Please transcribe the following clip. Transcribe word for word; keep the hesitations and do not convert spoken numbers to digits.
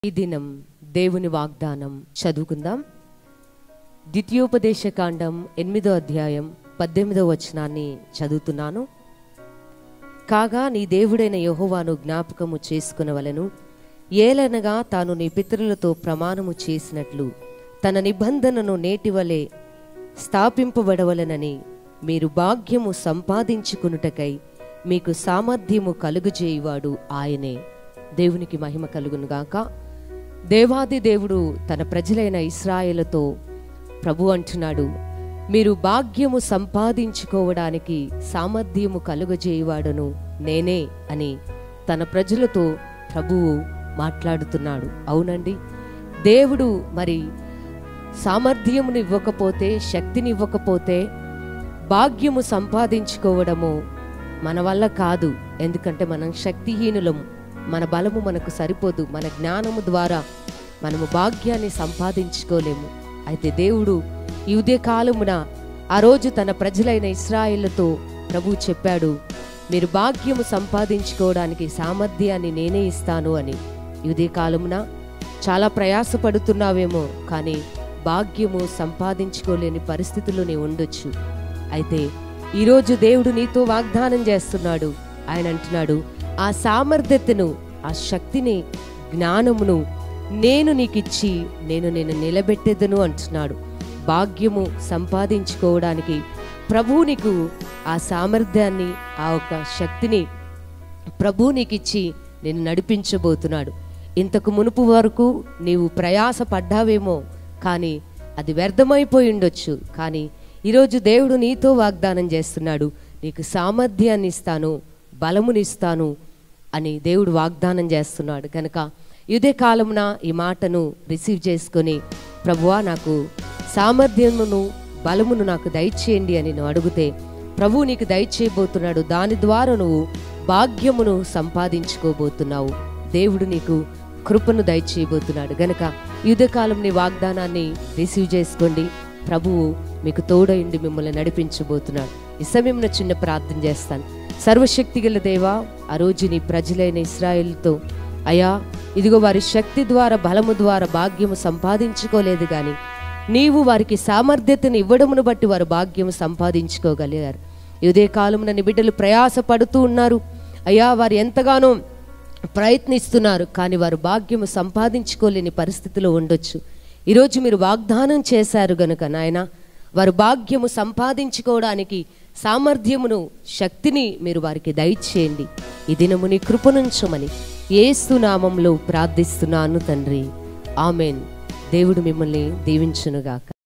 ఈ దినం దేవుని వాగ్దానం చదువుకుందాం. ద్వితీయోపదేశ కాండం ఎనిమిదో అధ్యాయం పద్దెనిమిదో వచనాన్ని చదువుతున్నాను. కాగా నీ దేవుడైన యెహోవాను జ్ఞాపకము చేసుకొనవలెను. ఏలనగా తాను నీ పితరులతో ప్రమాణము చేసినట్లు తన నిబంధనను నేటివలే స్థాపింపబడవలెనని మీరు భాగ్యము సంపాదించుకొనుటకై మీకు సామర్థ్యము కలుగజేయువాడు ఆయనే. దేవునికి మహిమ కలుగును గాక. దేవాది దేవుడు తన ప్రజలైన ఇశ్రాయేలుతో ప్రభు అంటున్నాడు, మీరు భాగ్యము సంపాదించుకోవడానికి సామర్థ్యము కలుగజేయువాడను నేనే అని తన ప్రజలతో ప్రభువు మాట్లాడుతున్నాడు. అవునండి, దేవుడు మరి సామర్థ్యమును ఇవ్వకపోతే, శక్తిని ఇవ్వకపోతే భాగ్యము సంపాదించుకోవడము మన వల్ల కాదు. ఎందుకంటే మనం శక్తిహీనులము, మన బలము మనకు సరిపోదు, మన జ్ఞానము ద్వారా మనము భాగ్యాన్ని సంపాదించుకోలేము. అయితే దేవుడు ఈ ఉదయ కాలమున ఆ రోజు తన ప్రజలైన ఇశ్రాయేలుతో ప్రభు చెప్పాడు, మీరు భాగ్యము సంపాదించుకోవడానికి సామర్థ్యాన్ని నేనే ఇస్తాను అని. ఈ ఉదయ కాలమున చాలా ప్రయాసపడుతున్నావేమో, కానీ భాగ్యము సంపాదించుకోలేని పరిస్థితుల్లో నీ ఉండొచ్చు. అయితే ఈరోజు దేవుడు నీతో వాగ్దానం చేస్తున్నాడు. ఆయన అంటున్నాడు, ఆ సామర్థ్యతను, ఆ శక్తిని, జ్ఞానమును నేను నీకు ఇచ్చి నేను నేను నిలబెట్టేదను అంటున్నాడు. భాగ్యము సంపాదించుకోవడానికి ప్రభువు నీకు ఆ సామర్థ్యాన్ని, ఆ ఒక శక్తిని ప్రభువు నీకు ఇచ్చి నేను నడిపించబోతున్నాడు. ఇంతకు మునుపు వరకు నీవు ప్రయాస పడ్డావేమో, కానీ అది వ్యర్థమైపోయి ఉండొచ్చు. కానీ ఈరోజు దేవుడు నీతో వాగ్దానం చేస్తున్నాడు, నీకు సామర్థ్యాన్ని ఇస్తాను, బలమునిస్తాను అని దేవుడు వాగ్దానం చేస్తున్నాడు. కనుక ఇదే కాలమున ఈ మాటను రిసీవ్ చేసుకొని, ప్రభువా నాకు సామర్థ్యమును బలమును నాకు దయచేయండి అని నువ్వు అడిగితే ప్రభువు నీకు దయచేయబోతున్నాడు. దాని ద్వారా నువ్వు భాగ్యమును సంపాదించుకోబోతున్నావు. దేవుడు నీకు కృపను దయచేయబోతున్నాడు. గనక యుద్ధ కాలం నీ వాగ్దానాన్ని రిసీవ్ చేసుకోండి. ప్రభువు మీకు తోడైండి మిమ్మల్ని నడిపించబోతున్నాడు. ఈ సమయంలో చిన్న ప్రార్థన చేస్తాను. సర్వశక్తి గల దేవా, ఆ రోజు నీ ప్రజలైన ఇశ్రాయేలుతో అయ్యా, ఇదిగో వారి శక్తి ద్వారా, బలము ద్వారా భాగ్యము సంపాదించుకోలేదు, కానీ నీవు వారికి సామర్థ్యతను ఇవ్వడమును బట్టి వారు భాగ్యము సంపాదించుకోగలిగారు. ఇదే కాలంలో నీ బిడ్డలు ప్రయాస పడుతూ ఉన్నారు అయ్యా, వారు ఎంతగానో ప్రయత్నిస్తున్నారు, కానీ వారు భాగ్యము సంపాదించుకోలేని పరిస్థితిలో ఉండొచ్చు. ఈరోజు మీరు వాగ్దానం చేశారు గనుక నాయన, వారు భాగ్యము సంపాదించుకోవడానికి సామర్థ్యమును, శక్తిని మీరు వారికి దయచేయండి. ఈ దినము నీ కృపనుంచమని యేసు నామములో ప్రార్థిస్తున్నాను తండ్రి, ఆమెన్. దేవుడు మిమ్మల్ని దీవించునుగాక.